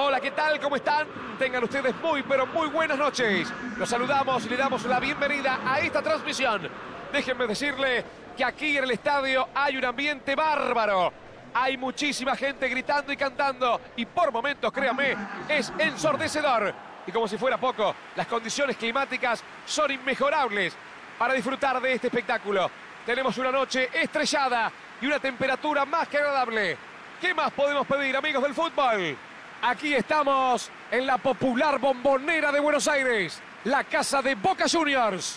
Hola, ¿qué tal? ¿Cómo están? Tengan ustedes muy, pero muy buenas noches. Los saludamos y le damos la bienvenida a esta transmisión. Déjenme decirle que aquí en el estadio hay un ambiente bárbaro. Hay muchísima gente gritando y cantando y por momentos, créanme, es ensordecedor. Y como si fuera poco, las condiciones climáticas son inmejorables para disfrutar de este espectáculo. Tenemos una noche estrellada y una temperatura más que agradable. ¿Qué más podemos pedir, amigos del fútbol? Aquí estamos en la popular Bombonera de Buenos Aires, la casa de Boca Juniors.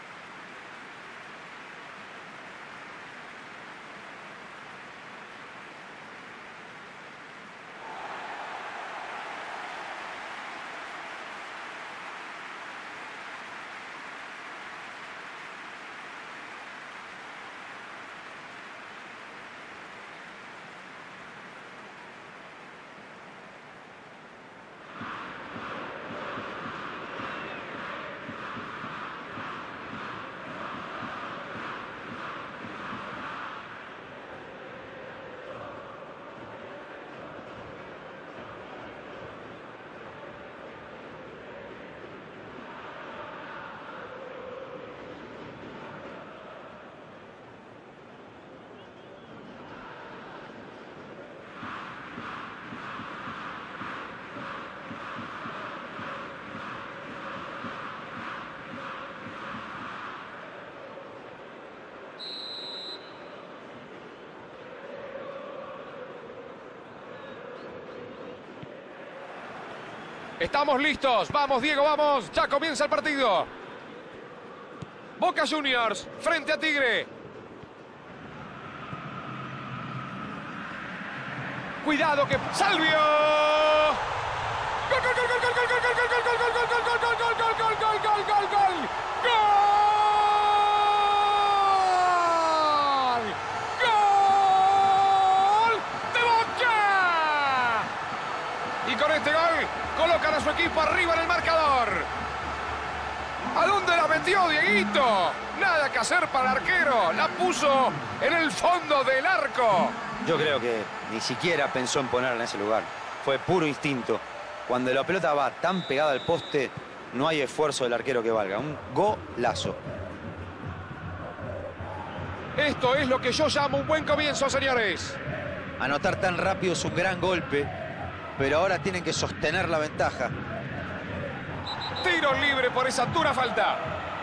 Estamos listos. Vamos, Diego, vamos. Ya comienza el partido. Boca Juniors frente a Tigre. Cuidado que... ¡Salvio! ¡Gol, gol, gol, gol, gol, gol, gol, gol, gol, gol, gol, gol, gol, gol, gol, gol, gol, gol, gol, gol! ¡Gol! ¡De Boca! Y con este gol colocan a su equipo arriba en el marcador. ¿A dónde la metió Dieguito? Nada que hacer para el arquero. La puso en el fondo del arco. Yo creo que ni siquiera pensó en ponerla en ese lugar. Fue puro instinto. Cuando la pelota va tan pegada al poste, no hay esfuerzo del arquero que valga. Un golazo. Esto es lo que yo llamo un buen comienzo, señores. Anotar tan rápido es un gran golpe, pero ahora tienen que sostener la ventaja. Tiro libre por esa dura falta.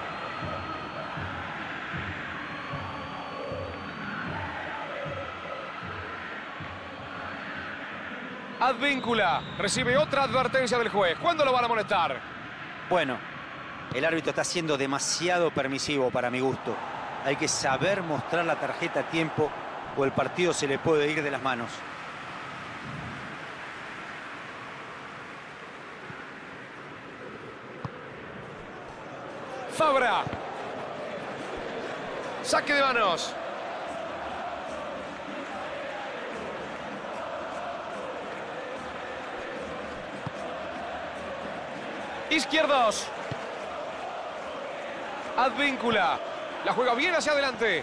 Advíncula recibe otra advertencia del juez. ¿Cuándo lo van a molestar? Bueno, el árbitro está siendo demasiado permisivo para mi gusto. Hay que saber mostrar la tarjeta a tiempo o el partido se le puede ir de las manos. Fabra. Saque de manos. Izquierdos. Advíncula. La juega bien hacia adelante.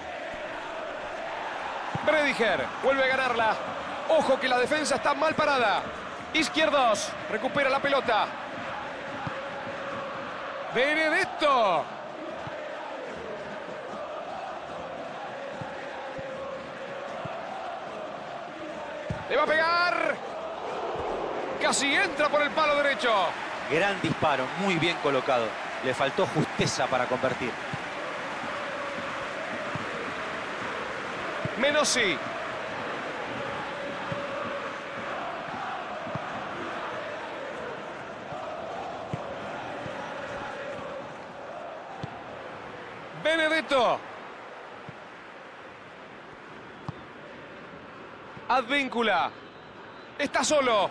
Brediger vuelve a ganarla. Ojo que la defensa está mal parada. Izquierdos. Recupera la pelota. Benedetto. Le va a pegar. Casi entra por el palo derecho. Gran disparo, muy bien colocado. Le faltó justeza para convertir. Menossi. Benedetto. Advíncula. Está solo.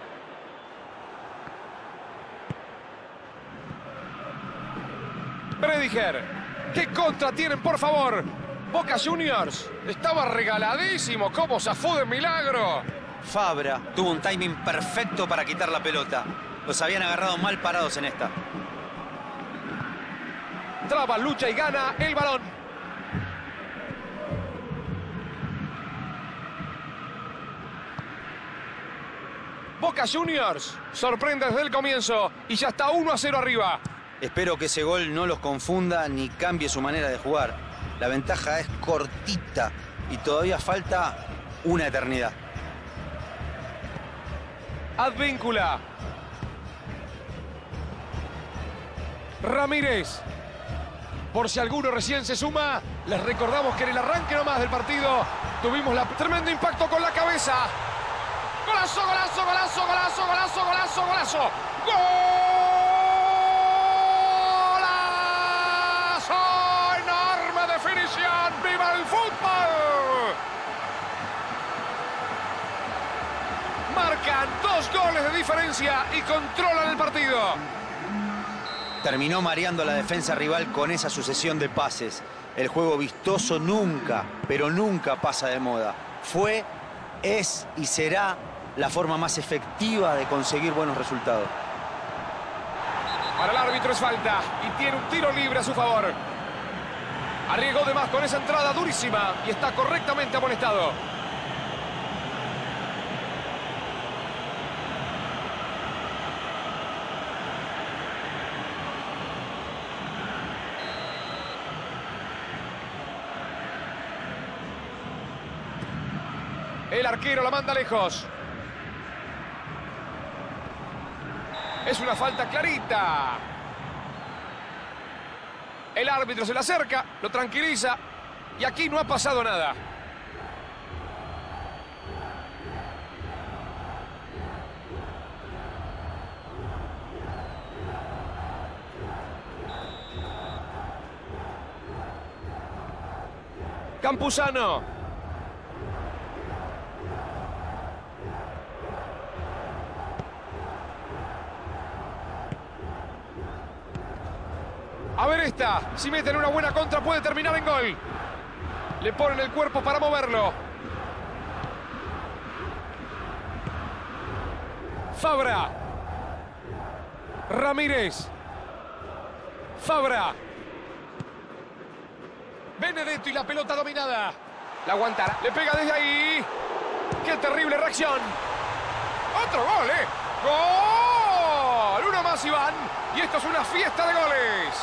Brediger. ¿Qué contra tienen, por favor? Boca Juniors estaba regaladísimo. ¿Cómo zafó de milagro? Fabra tuvo un timing perfecto para quitar la pelota. Los habían agarrado mal parados en esta. Traba, lucha y gana el balón. Boca Juniors sorprende desde el comienzo y ya está 1-0 arriba. Espero que ese gol no los confunda ni cambie su manera de jugar. La ventaja es cortita y todavía falta una eternidad. Advíncula. Ramírez. Por si alguno recién se suma, les recordamos que en el arranque nomás del partido tuvimos tremendo impacto con la cabeza. ¡Golazo, golazo, golazo, golazo, golazo, golazo, golazo! ¡Golazo! ¡Enorme definición! ¡Viva el fútbol! Marcan 2 goles de diferencia y controlan el partido. Terminó mareando a la defensa rival con esa sucesión de pases. El juego vistoso nunca, pero nunca pasa de moda. Fue, es y será la forma más efectiva de conseguir buenos resultados. Para el árbitro es falta y tiene un tiro libre a su favor. Arriesgó de más con esa entrada durísima y está correctamente amonestado. El arquero la manda lejos. Es una falta clarita. El árbitro se le acerca, lo tranquiliza y aquí no ha pasado nada. Campuzano. A ver esta, si meten una buena contra puede terminar en gol. Le ponen el cuerpo para moverlo. Fabra. Ramírez. Fabra. Benedetto y la pelota dominada. La aguantará. Le pega desde ahí. ¡Qué terrible reacción! ¡Otro gol, ¡Gol! Uno más, Iván. Y esto es una fiesta de goles.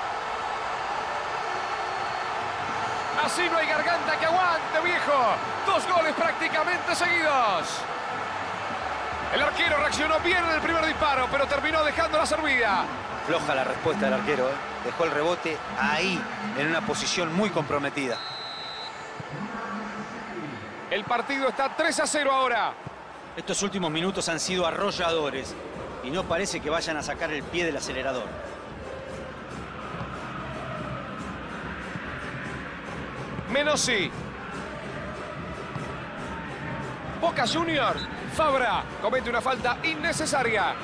Así no hay garganta que aguante, viejo. 2 goles prácticamente seguidos. El arquero reaccionó bien en el primer disparo, pero terminó dejando la servida. Floja la respuesta del arquero, Dejó el rebote ahí, en una posición muy comprometida. El partido está 3-0 ahora. Estos últimos minutos han sido arrolladores y no parece que vayan a sacar el pie del acelerador. Menossi. Boca Juniors. Fabra comete una falta innecesaria.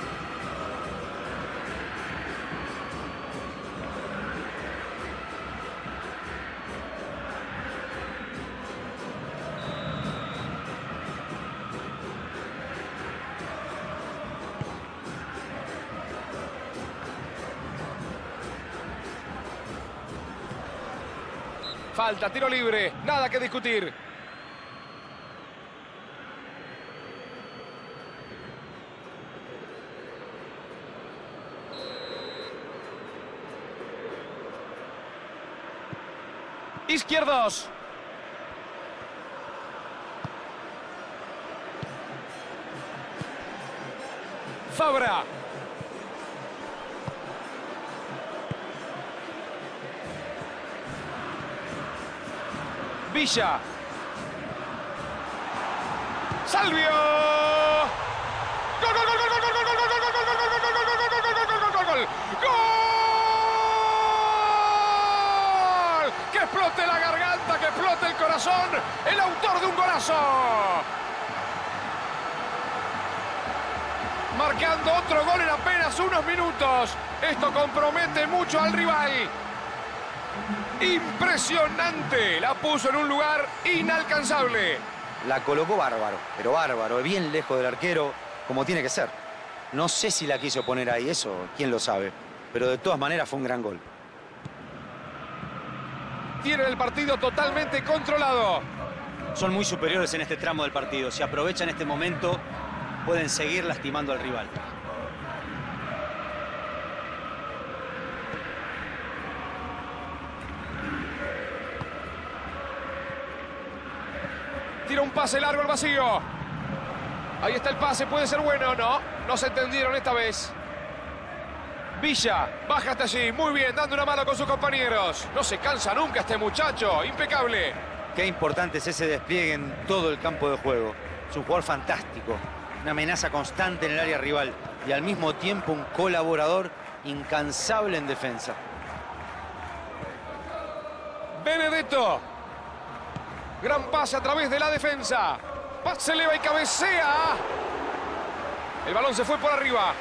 Falta, tiro libre, nada que discutir. Izquierdos. Fabra. Villa. Salvio. Gol, gol, gol, gol, gol, gol, gol, gol, gol, gol, gol, gol, gol, gol, gol. Que explote la garganta, que explote el corazón. El autor de un golazo. Marcando otro gol en apenas unos minutos. Esto compromete mucho al rival. Impresionante, la puso en un lugar inalcanzable. La colocó bárbaro, pero bárbaro, bien lejos del arquero, como tiene que ser. No sé si la quiso poner ahí, eso, quién lo sabe. Pero de todas maneras fue un gran gol. Tienen el partido totalmente controlado. Son muy superiores en este tramo del partido. Si aprovechan este momento, pueden seguir lastimando al rival. Tira un pase largo al vacío. Ahí está el pase, puede ser bueno. No se entendieron esta vez. Villa, baja hasta allí, muy bien, dando una mano con sus compañeros. No se cansa nunca este muchacho, impecable. Qué importante es ese despliegue en todo el campo de juego. Es un jugador fantástico, una amenaza constante en el área rival y al mismo tiempo un colaborador incansable en defensa. Benedetto. Gran pase a través de la defensa. Se eleva y cabecea. El balón se fue por arriba.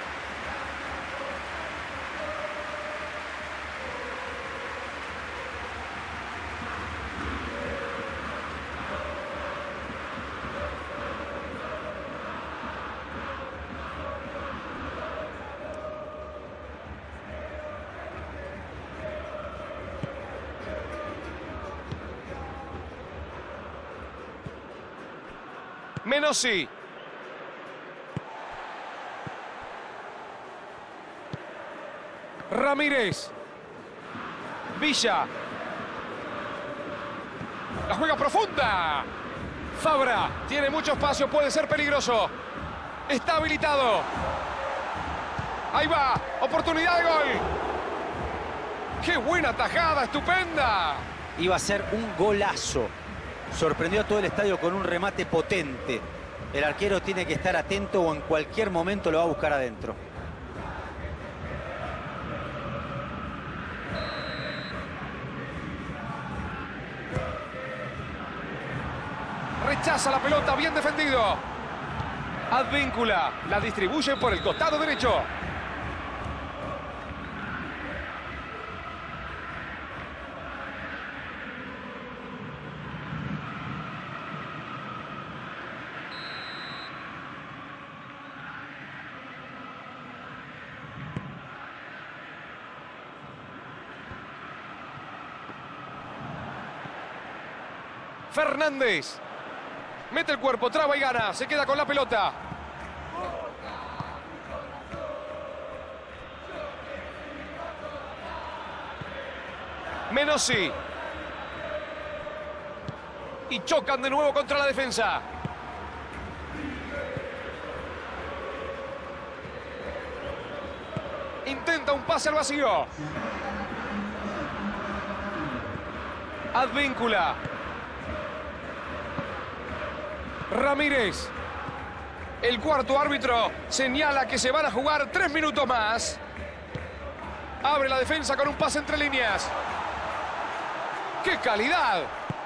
Menossi. Ramírez. Villa. La juega profunda. Fabra. Tiene mucho espacio, puede ser peligroso. Está habilitado. Ahí va. Oportunidad de gol. ¡Qué buena tajada! ¡Estupenda! Iba a ser un golazo. Sorprendió a todo el estadio con un remate potente. El arquero tiene que estar atento o en cualquier momento lo va a buscar adentro. Rechaza la pelota, bien defendido. Advíncula, la distribuye por el costado derecho. Fernández. Mete el cuerpo, traba y gana. Se queda con la pelota. Menossi. Y chocan de nuevo contra la defensa. Intenta un pase al vacío. Advíncula. Ramírez. El cuarto árbitro señala que se van a jugar 3 minutos más. Abre la defensa con un pase entre líneas. ¡Qué calidad!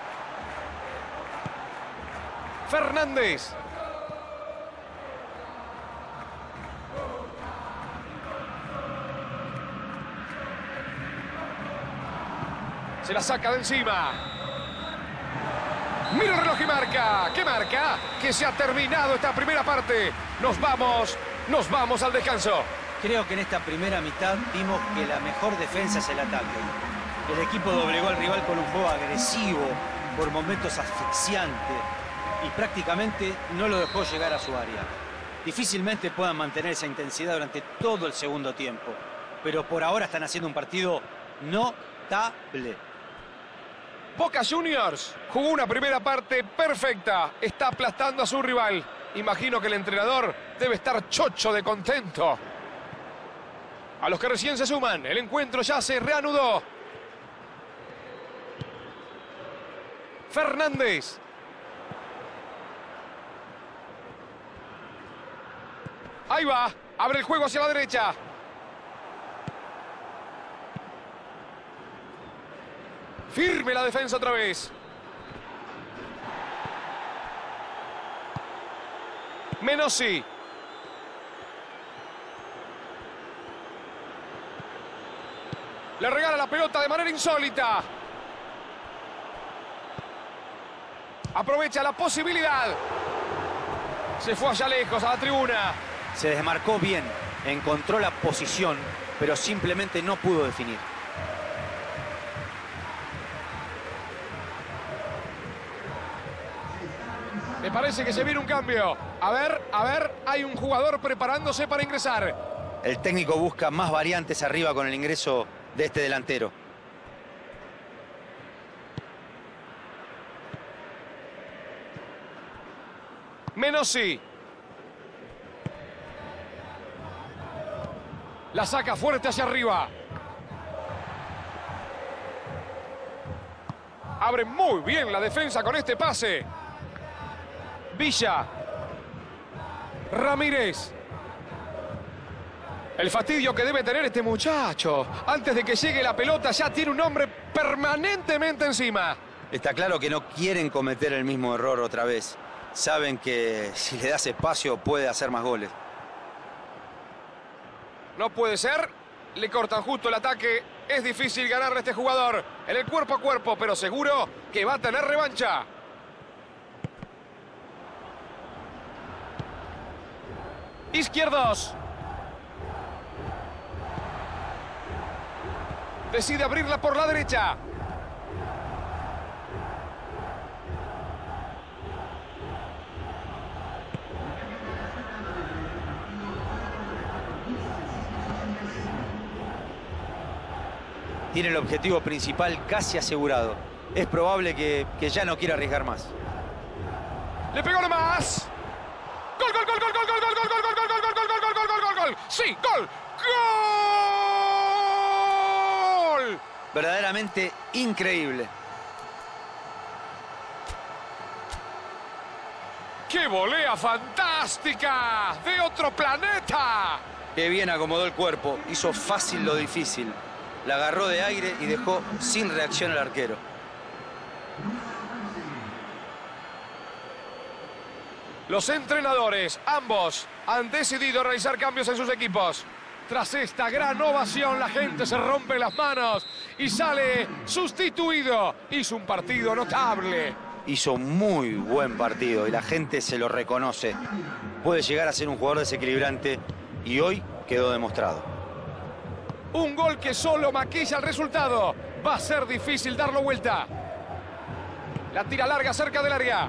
Fernández. Se la saca de encima. Mira el reloj y marca. ¿Qué marca? Que se ha terminado esta primera parte. Nos vamos al descanso. Creo que en esta primera mitad vimos que la mejor defensa es el ataque. El equipo doblegó al rival con un juego agresivo, por momentos asfixiante, y prácticamente no lo dejó llegar a su área. Difícilmente puedan mantener esa intensidad durante todo el segundo tiempo, pero por ahora están haciendo un partido notable. Boca Juniors jugó una primera parte perfecta. Está aplastando a su rival. Imagino que el entrenador debe estar chocho de contento. A los que recién se suman, el encuentro ya se reanudó. Fernández. Ahí va. Abre el juego hacia la derecha. Firme la defensa otra vez. Menossi. Le regala la pelota de manera insólita. Aprovecha la posibilidad. Se fue allá lejos, a la tribuna. Se desmarcó bien, encontró la posición, pero simplemente no pudo definir. Me parece que se viene un cambio. A ver, hay un jugador preparándose para ingresar. El técnico busca más variantes arriba con el ingreso de este delantero. Menossi. La saca fuerte hacia arriba. Abre muy bien la defensa con este pase. Villa. Ramírez. El fastidio que debe tener este muchacho. Antes de que llegue la pelota ya tiene un hombre permanentemente encima. Está claro que no quieren cometer el mismo error otra vez. Saben que si le das espacio puede hacer más goles. No puede ser. Le cortan justo el ataque. Es difícil ganarle a este jugador en el cuerpo a cuerpo, pero seguro que va a tener revancha. Izquierdos. Decide abrirla por la derecha. Tiene el objetivo principal casi asegurado. Es probable que ya no quiera arriesgar más. Le pegó nomás. Gol, gol, gol, gol, gol, gol, gol, gol, gol, gol, gol, gol, gol, gol, gol, gol, gol, gol. Sí, gol. ¡Gol! Verdaderamente increíble. ¡Qué volea fantástica! ¡De otro planeta! Qué bien acomodó el cuerpo. Hizo fácil lo difícil. La agarró de aire y dejó sin reacción al arquero. Los entrenadores, ambos, han decidido realizar cambios en sus equipos. Tras esta gran ovación, la gente se rompe las manos y sale sustituido. Hizo un partido notable. Hizo un muy buen partido y la gente se lo reconoce. Puede llegar a ser un jugador desequilibrante y hoy quedó demostrado. Un gol que solo maquilla el resultado. Va a ser difícil darlo vuelta. La tira larga cerca del área.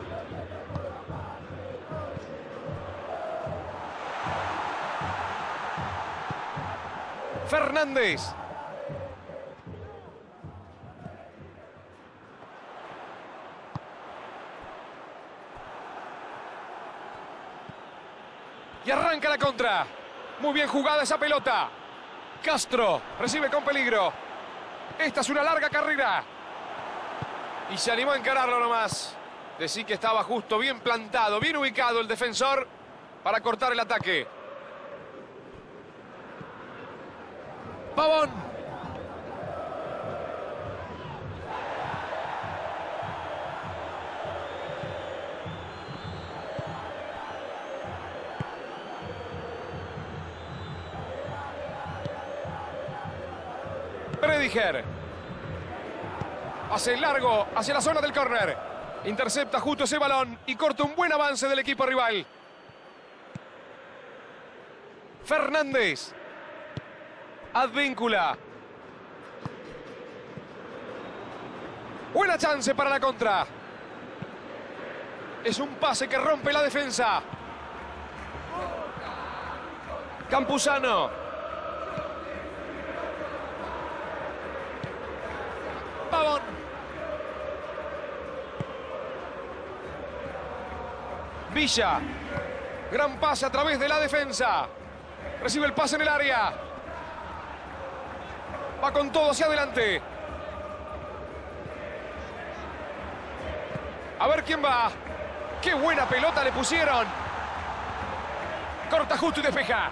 Fernández. Y arranca la contra. Muy bien jugada esa pelota. Castro recibe con peligro. Esta es una larga carrera. Y se animó a encararlo nomás. Decí que estaba justo, bien plantado, bien ubicado el defensor para cortar el ataque. Pavón. Prediger. Hace largo hacia la zona del córner. Intercepta justo ese balón y corta un buen avance del equipo rival. Fernández. Advíncula. Buena chance para la contra. Es un pase que rompe la defensa. Campuzano. Pavón. Villa. Gran pase a través de la defensa. Recibe el pase en el área. Va con todo hacia adelante. A ver quién va. ¡Qué buena pelota le pusieron! Corta justo y despeja.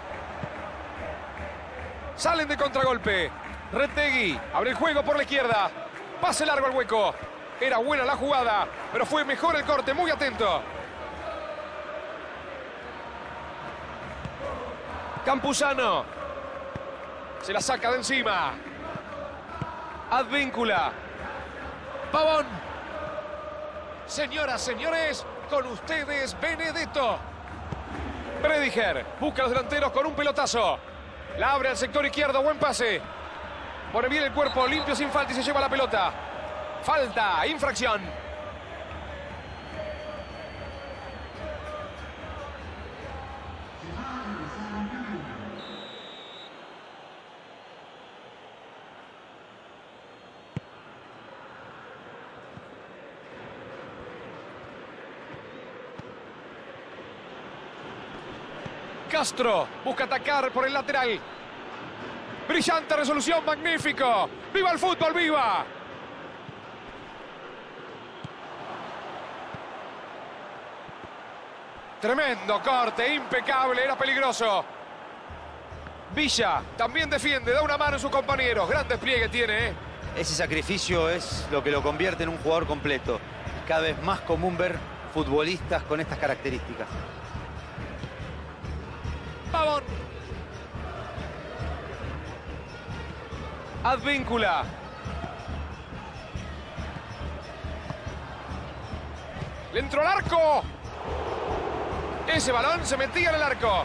Salen de contragolpe. Retegui abre el juego por la izquierda. Pase largo al hueco. Era buena la jugada, pero fue mejor el corte. Muy atento. Campuzano. Se la saca de encima. Advíncula. Pavón. Señoras, señores, con ustedes Benedetto. Prediger busca a los delanteros con un pelotazo. La abre al sector izquierdo, buen pase. Pone bien el cuerpo, limpio sin falta y se lleva la pelota. Falta, infracción. Castro busca atacar por el lateral. Brillante resolución, magnífico. ¡Viva el fútbol, viva! Tremendo corte, impecable, era peligroso. Villa también defiende, da una mano a sus compañeros. Gran despliegue tiene, ¿eh? Ese sacrificio es lo que lo convierte en un jugador completo. Cada vez más común ver futbolistas con estas características. Pavón. Advíncula. Le entró al arco. Ese balón se metía en el arco.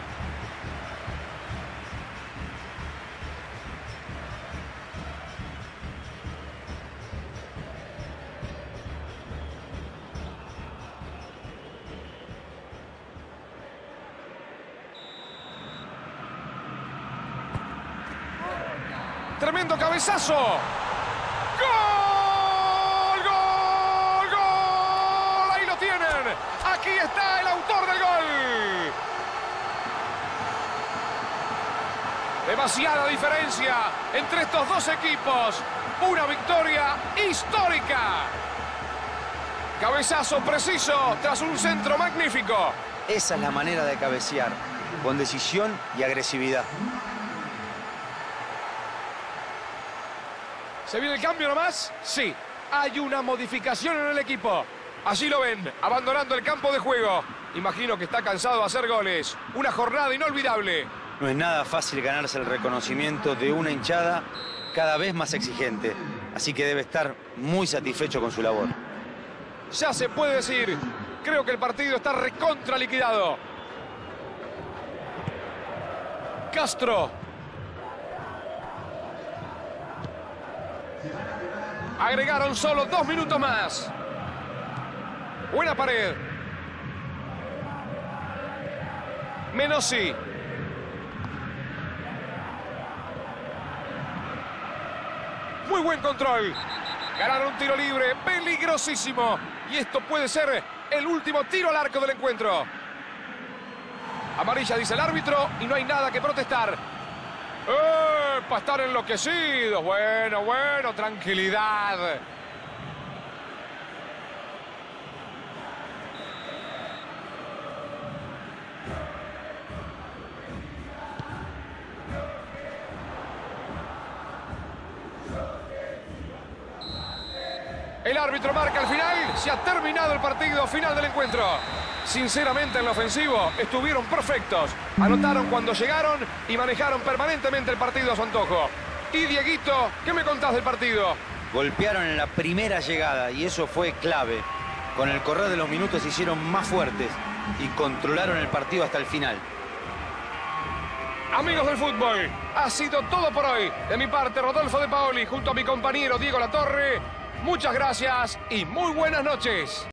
Tremendo cabezazo. ¡Gol! ¡Gol! ¡Gol! Ahí lo tienen. Aquí está el autor del gol. Demasiada diferencia entre estos dos equipos. Una victoria histórica. Cabezazo preciso tras un centro magnífico. Esa es la manera de cabecear, con decisión y agresividad. ¿Se viene el cambio nomás? Sí, hay una modificación en el equipo. Allí lo ven, abandonando el campo de juego. Imagino que está cansado de hacer goles. Una jornada inolvidable. No es nada fácil ganarse el reconocimiento de una hinchada cada vez más exigente. Así que debe estar muy satisfecho con su labor. Ya se puede decir, creo que el partido está recontra liquidado. Castro. Agregaron solo 2 minutos más. Buena pared. Menossi. Muy buen control. Ganaron un tiro libre, peligrosísimo. Y esto puede ser el último tiro al arco del encuentro. Amarilla, dice el árbitro, y no hay nada que protestar. Para estar enloquecidos. Bueno, tranquilidad. El árbitro marca el final. Se ha terminado el partido final del encuentro. Sinceramente, en lo ofensivo estuvieron perfectos. Anotaron cuando llegaron y manejaron permanentemente el partido a su antojo. Y Dieguito, ¿qué me contás del partido? Golpearon en la primera llegada y eso fue clave. Con el correr de los minutos se hicieron más fuertes y controlaron el partido hasta el final. Amigos del fútbol, ha sido todo por hoy. De mi parte, Rodolfo De Paoli, junto a mi compañero Diego Latorre. Muchas gracias y muy buenas noches.